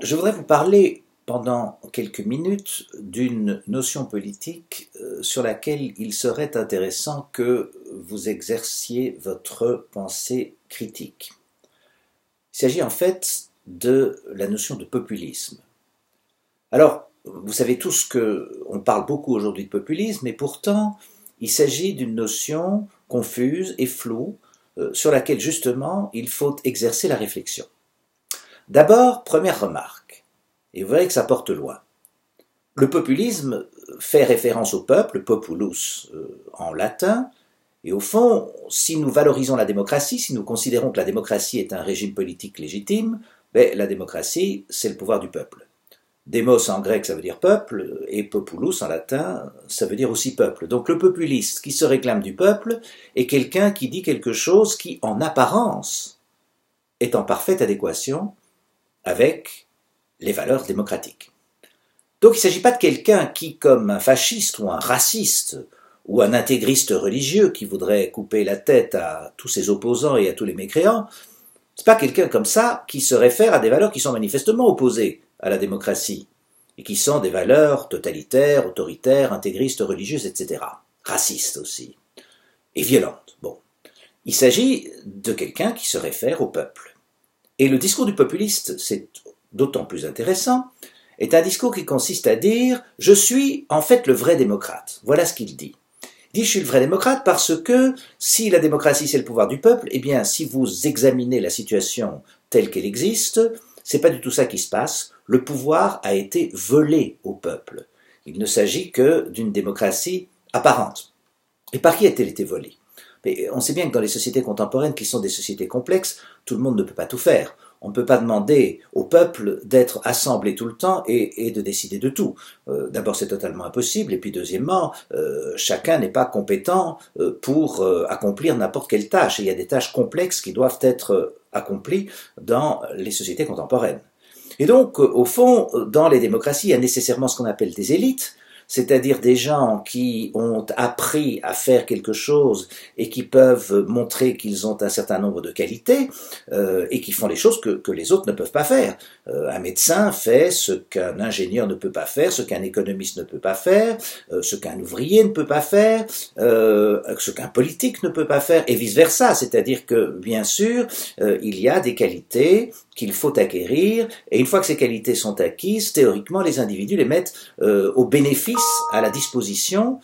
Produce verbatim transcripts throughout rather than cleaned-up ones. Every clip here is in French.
Je voudrais vous parler pendant quelques minutes d'une notion politique sur laquelle il serait intéressant que vous exerciez votre pensée critique. Il s'agit en fait de la notion de populisme. Alors, vous savez tous qu'on parle beaucoup aujourd'hui de populisme, et pourtant, il s'agit d'une notion confuse et floue sur laquelle justement il faut exercer la réflexion. D'abord, première remarque, et vous verrez que ça porte loin. Le populisme fait référence au peuple, populus euh, en latin, et au fond, si nous valorisons la démocratie, si nous considérons que la démocratie est un régime politique légitime, ben, la démocratie, c'est le pouvoir du peuple. Demos en grec, ça veut dire peuple, et populus en latin, ça veut dire aussi peuple. Donc le populiste qui se réclame du peuple est quelqu'un qui dit quelque chose qui, en apparence, est en parfaite adéquation avec les valeurs démocratiques. Donc il ne s'agit pas de quelqu'un qui, comme un fasciste ou un raciste ou un intégriste religieux qui voudrait couper la tête à tous ses opposants et à tous les mécréants, c'est pas quelqu'un comme ça qui se réfère à des valeurs qui sont manifestement opposées à la démocratie et qui sont des valeurs totalitaires, autoritaires, intégristes, religieuses, et cetera. Racistes aussi et violentes. Bon, il s'agit de quelqu'un qui se réfère au peuple. Et le discours du populiste, c'est d'autant plus intéressant, est un discours qui consiste à dire « je suis en fait le vrai démocrate ». Voilà ce qu'il dit. Il dit « je suis le vrai démocrate parce que si la démocratie c'est le pouvoir du peuple, eh bien si vous examinez la situation telle qu'elle existe, c'est pas du tout ça qui se passe. Le pouvoir a été volé au peuple. Il ne s'agit que d'une démocratie apparente. Et par qui a-t-elle été volée ? Mais on sait bien que dans les sociétés contemporaines, qui sont des sociétés complexes, tout le monde ne peut pas tout faire. On ne peut pas demander au peuple d'être assemblé tout le temps et, et de décider de tout. Euh, d'abord, c'est totalement impossible, et puis deuxièmement, euh, chacun n'est pas compétent euh, pour euh, accomplir n'importe quelle tâche. Et il y a des tâches complexes qui doivent être euh, accomplies dans les sociétés contemporaines. Et donc, euh, au fond, dans les démocraties, il y a nécessairement ce qu'on appelle des élites, c'est-à-dire des gens qui ont appris à faire quelque chose et qui peuvent montrer qu'ils ont un certain nombre de qualités euh, et qui font les choses que, que les autres ne peuvent pas faire. Euh, un médecin fait ce qu'un ingénieur ne peut pas faire, ce qu'un économiste ne peut pas faire, euh, ce qu'un ouvrier ne peut pas faire, euh, ce qu'un politique ne peut pas faire, et vice-versa. C'est-à-dire que, bien sûr, euh, il y a des qualités qu'il faut acquérir, et une fois que ces qualités sont acquises, théoriquement, les individus les mettent euh, au bénéfice, à la disposition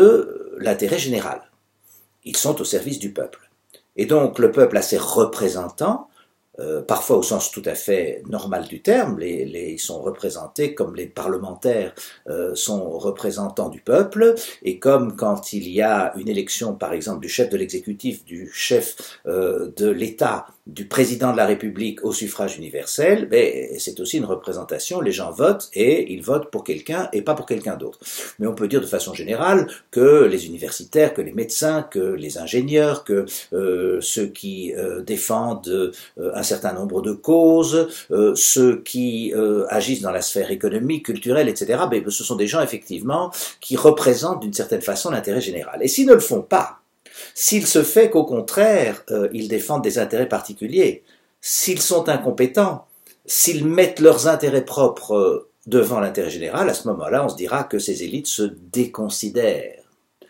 de l'intérêt général. Ils sont au service du peuple. Et donc, le peuple a ses représentants, euh, parfois au sens tout à fait normal du terme, les, les, ils sont représentés comme les parlementaires euh, sont représentants du peuple, et comme quand il y a une élection, par exemple, du chef de l'exécutif, du chef euh, de l'État, du président de la République au suffrage universel, ben, c'est aussi une représentation, les gens votent et ils votent pour quelqu'un et pas pour quelqu'un d'autre. Mais on peut dire de façon générale que les universitaires, que les médecins, que les ingénieurs, que euh, ceux qui euh, défendent euh, un certain nombre de causes, euh, ceux qui euh, agissent dans la sphère économique, culturelle, et cetera, ben, ce sont des gens effectivement qui représentent d'une certaine façon l'intérêt général. Et s'ils ne le font pas, s'il se fait qu'au contraire, euh, ils défendent des intérêts particuliers, s'ils sont incompétents, s'ils mettent leurs intérêts propres euh, devant l'intérêt général, à ce moment-là, on se dira que ces élites se déconsidèrent.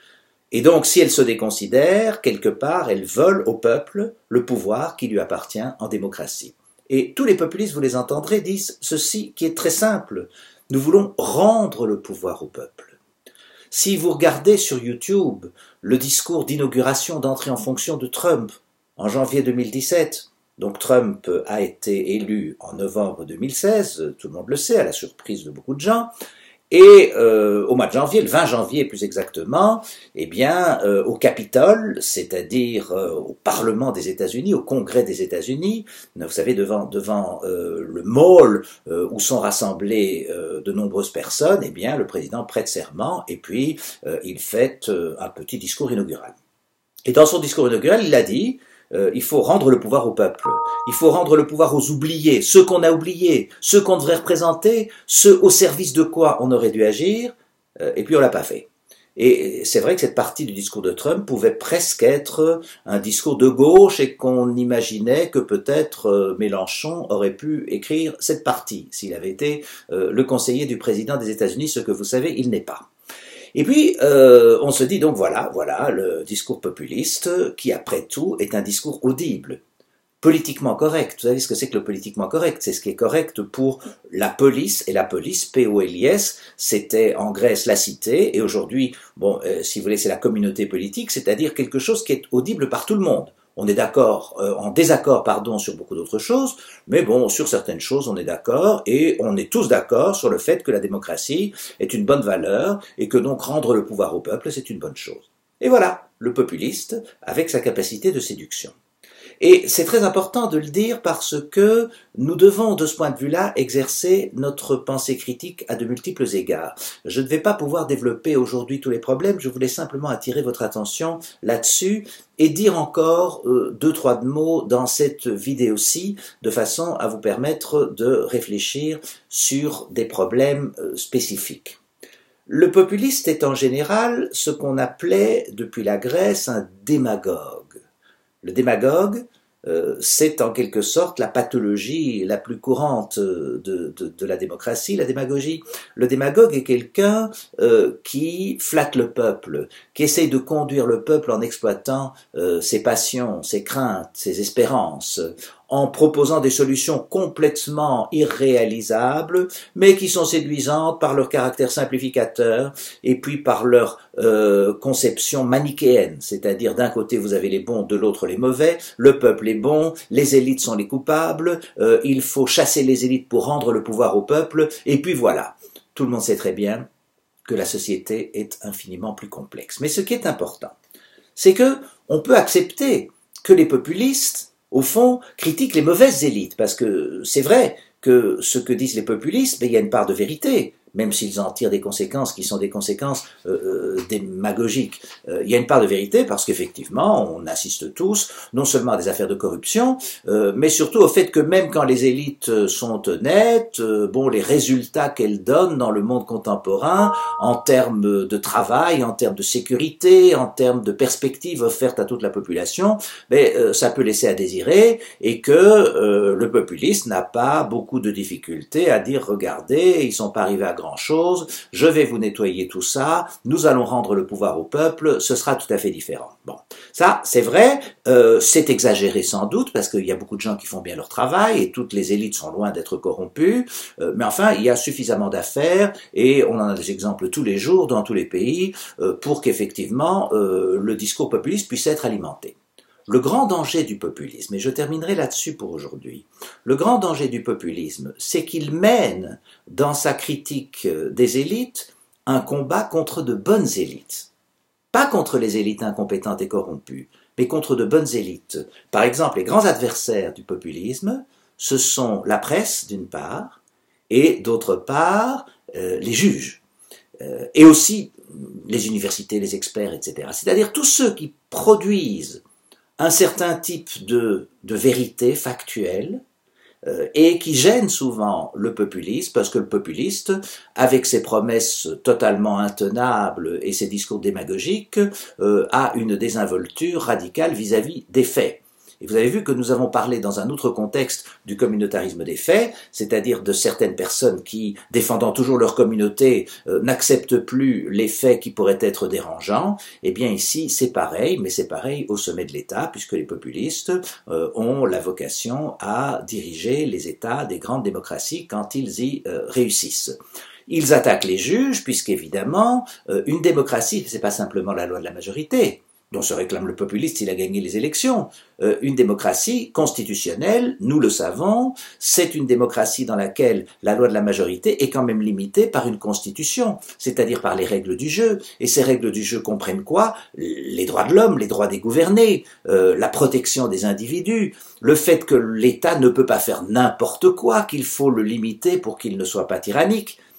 Et donc, si elles se déconsidèrent, quelque part, elles volent au peuple le pouvoir qui lui appartient en démocratie. Et tous les populistes, vous les entendrez, disent ceci qui est très simple. Nous voulons rendre le pouvoir au peuple. Si vous regardez sur YouTube le discours d'inauguration d'entrée en fonction de Trump en janvier deux mille dix-sept, donc Trump a été élu en novembre deux mille seize, tout le monde le sait, à la surprise de beaucoup de gens, et euh, au mois de janvier, le vingt janvier plus exactement, eh bien, euh, au Capitole, c'est-à-dire euh, au Parlement des États-Unis, au Congrès des États-Unis, vous savez, devant, devant euh, le mall euh, où sont rassemblées euh, de nombreuses personnes, eh bien, le président prête serment et puis euh, il fait euh, un petit discours inaugural. Et dans son discours inaugural, il a dit Euh, il faut rendre le pouvoir au peuple, il faut rendre le pouvoir aux oubliés, ceux qu'on a oubliés, ceux qu'on devrait représenter, ceux au service de quoi on aurait dû agir, euh, et puis on l'a pas fait. Et c'est vrai que cette partie du discours de Trump pouvait presque être un discours de gauche et qu'on imaginait que peut-être Mélenchon aurait pu écrire cette partie s'il avait été le conseiller du président des États-Unis, ce que vous savez, il n'est pas. Et puis, euh, on se dit donc voilà, voilà le discours populiste qui, après tout, est un discours audible, politiquement correct. Vous savez ce que c'est que le politiquement correct? C'est ce qui est correct pour la police, et la police, P O L I S, c'était en Grèce la cité, et aujourd'hui, bon, euh, si vous voulez, c'est la communauté politique, c'est-à-dire quelque chose qui est audible par tout le monde. On est d'accord, euh, en désaccord, pardon, sur beaucoup d'autres choses, mais bon, sur certaines choses, on est d'accord, et on est tous d'accord sur le fait que la démocratie est une bonne valeur, et que donc rendre le pouvoir au peuple, c'est une bonne chose. Et voilà, le populiste, avec sa capacité de séduction. Et c'est très important de le dire parce que nous devons, de ce point de vue-là, exercer notre pensée critique à de multiples égards. Je ne vais pas pouvoir développer aujourd'hui tous les problèmes, je voulais simplement attirer votre attention là-dessus et dire encore euh, deux, trois mots dans cette vidéo-ci, de façon à vous permettre de réfléchir sur des problèmes euh, spécifiques. Le populiste est en général ce qu'on appelait, depuis la Grèce, un démagogue. Le démagogue, euh, c'est en quelque sorte la pathologie la plus courante de, de, de la démocratie, la démagogie. Le démagogue est quelqu'un euh, qui flatte le peuple, qui essaye de conduire le peuple en exploitant euh, ses passions, ses craintes, ses espérances, en proposant des solutions complètement irréalisables, mais qui sont séduisantes par leur caractère simplificateur et puis par leur euh, conception manichéenne, c'est-à-dire d'un côté vous avez les bons, de l'autre les mauvais, le peuple est bon, les élites sont les coupables, euh, il faut chasser les élites pour rendre le pouvoir au peuple, et puis voilà. Tout le monde sait très bien que la société est infiniment plus complexe. Mais ce qui est important, c'est que on peut accepter que les populistes, au fond, critiquent les mauvaises élites, parce que c'est vrai que ce que disent les populistes, ben, il y a une part de vérité, même s'ils en tirent des conséquences qui sont des conséquences euh, démagogiques. Euh, il y a une part de vérité parce qu'effectivement, on assiste tous, non seulement à des affaires de corruption, euh, mais surtout au fait que même quand les élites sont honnêtes, euh, bon, les résultats qu'elles donnent dans le monde contemporain, en termes de travail, en termes de sécurité, en termes de perspectives offertes à toute la population, ben, euh, ça peut laisser à désirer, et que euh, le populiste n'a pas beaucoup de difficultés à dire, regardez, ils sont pas arrivés à grand-chose, je vais vous nettoyer tout ça, nous allons rendre le pouvoir au peuple, ce sera tout à fait différent. Bon, ça, c'est vrai, euh, c'est exagéré sans doute, parce qu'il y a beaucoup de gens qui font bien leur travail, et toutes les élites sont loin d'être corrompues, euh, mais enfin, il y a suffisamment d'affaires, et on en a des exemples tous les jours, dans tous les pays, euh, pour qu'effectivement, euh, le discours populiste puisse être alimenté. Le grand danger du populisme, et je terminerai là-dessus pour aujourd'hui, le grand danger du populisme, c'est qu'il mène dans sa critique des élites un combat contre de bonnes élites. Pas contre les élites incompétentes et corrompues, mais contre de bonnes élites. Par exemple, les grands adversaires du populisme, ce sont la presse d'une part, et d'autre part, euh, les juges, euh, et aussi les universités, les experts, et cetera. C'est-à-dire tous ceux qui produisent un certain type de, de vérité factuelle euh, et qui gêne souvent le populiste, parce que le populiste, avec ses promesses totalement intenables et ses discours démagogiques, euh, a une désinvolture radicale vis-à-vis des faits. Et vous avez vu que nous avons parlé dans un autre contexte du communautarisme des faits, c'est-à-dire de certaines personnes qui, défendant toujours leur communauté, euh, n'acceptent plus les faits qui pourraient être dérangeants. Eh bien ici, c'est pareil, mais c'est pareil au sommet de l'État, puisque les populistes euh, ont la vocation à diriger les États des grandes démocraties quand ils y euh, réussissent. Ils attaquent les juges, puisqu'évidemment, euh, une démocratie, c'est pas simplement la loi de la majorité, dont se réclame le populiste s'il a gagné les élections. Euh, une démocratie constitutionnelle, nous le savons, c'est une démocratie dans laquelle la loi de la majorité est quand même limitée par une constitution, c'est-à-dire par les règles du jeu. Et ces règles du jeu comprennent quoi? Les droits de l'homme, les droits des gouvernés, euh, la protection des individus, le fait que l'État ne peut pas faire n'importe quoi, qu'il faut le limiter pour qu'il ne soit pas tyrannique.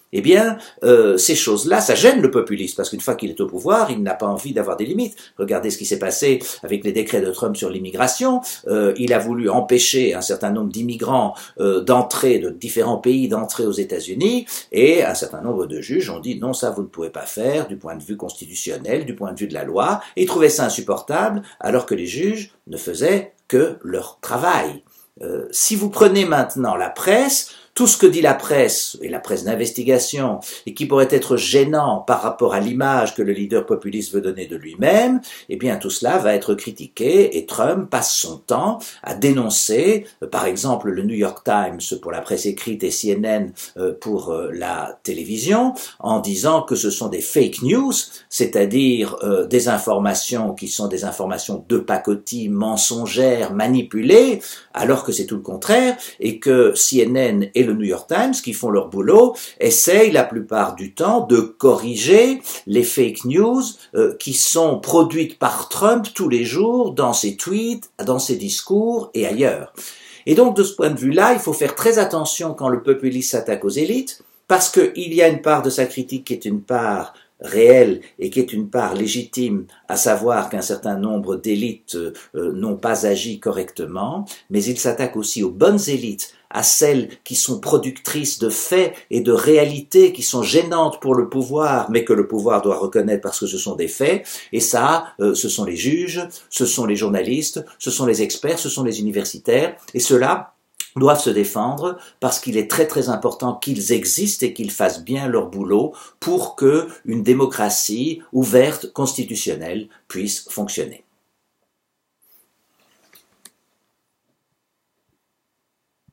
eh bien, euh, ces choses-là, ça gêne le populiste, parce qu'une fois qu'il est au pouvoir, il n'a pas envie d'avoir des limites. Regardez ce qui s'est passé avec les décrets de Trump sur l'immigration. Euh, il a voulu empêcher un certain nombre d'immigrants euh, d'entrer, de différents pays d'entrer aux États-Unis, et un certain nombre de juges ont dit non, ça vous ne pouvez pas faire du point de vue constitutionnel, du point de vue de la loi, et ils trouvaient ça insupportable, alors que les juges ne faisaient que leur travail. Euh, si vous prenez maintenant la presse, tout ce que dit la presse, et la presse d'investigation, et qui pourrait être gênant par rapport à l'image que le leader populiste veut donner de lui-même, eh bien tout cela va être critiqué, et Trump passe son temps à dénoncer, euh, par exemple le New York Times pour la presse écrite et C N N euh, pour euh, la télévision, en disant que ce sont des fake news, c'est-à-dire euh, des informations qui sont des informations de pacotille, mensongères, manipulées, alors que c'est tout le contraire, et que C N N et le New York Times, qui font leur boulot, essayent la plupart du temps de corriger les fake news euh, qui sont produites par Trump tous les jours dans ses tweets, dans ses discours et ailleurs. Et donc de ce point de vue-là, il faut faire très attention quand le populisme s'attaque aux élites, parce qu'il y a une part de sa critique qui est une part réelle et qui est une part légitime, à savoir qu'un certain nombre d'élites euh, n'ont pas agi correctement, mais il s'attaque aussi aux bonnes élites, à celles qui sont productrices de faits et de réalités qui sont gênantes pour le pouvoir, mais que le pouvoir doit reconnaître parce que ce sont des faits, et ça, euh, ce sont les juges, ce sont les journalistes, ce sont les experts, ce sont les universitaires, et ceux-là doivent se défendre parce qu'il est très très important qu'ils existent et qu'ils fassent bien leur boulot pour que une démocratie ouverte, constitutionnelle, puisse fonctionner.